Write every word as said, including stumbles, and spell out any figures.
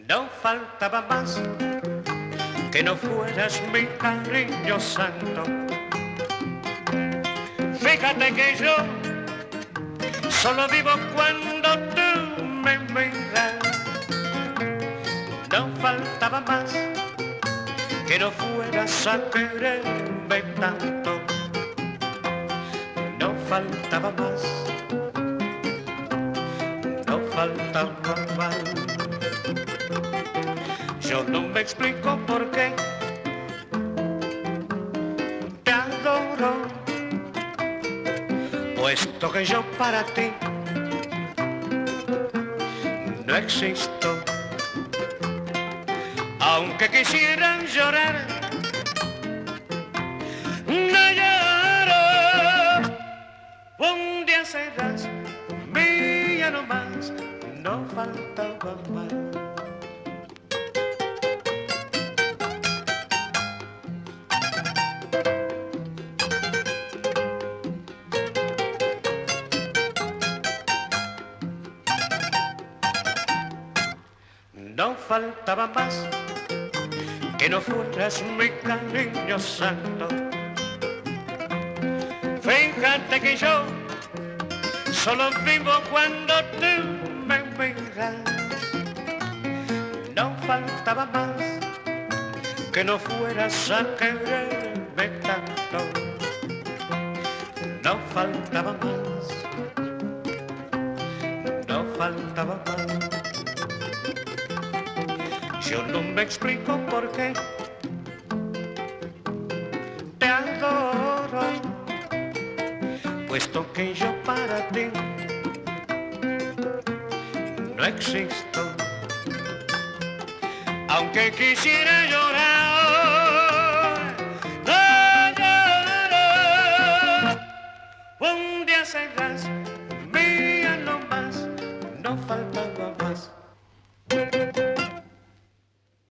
No faltaba más que no fueras mi cariño santo. Fíjate que yo solo vivo cuando tú me miras. No faltaba más que no fueras a quererme tanto. No faltaba más, no faltaba más. Yo no me explico por qué te adoro, puesto que yo para ti no existo. Aunque quisieran llorar, no lloro. Un día serás mía no más, no faltaba más. No faltaba más que no fueras mi cariño santo. Fíjate que yo solo vivo cuando tú me miras. No faltaba más que no fueras a quererme tanto. No faltaba más, no faltaba más. Yo no me explico por qué te adoro, puesto que yo para ti no existo. Aunque quisiera llorar, no lloro. Un día serás mía no más, no falta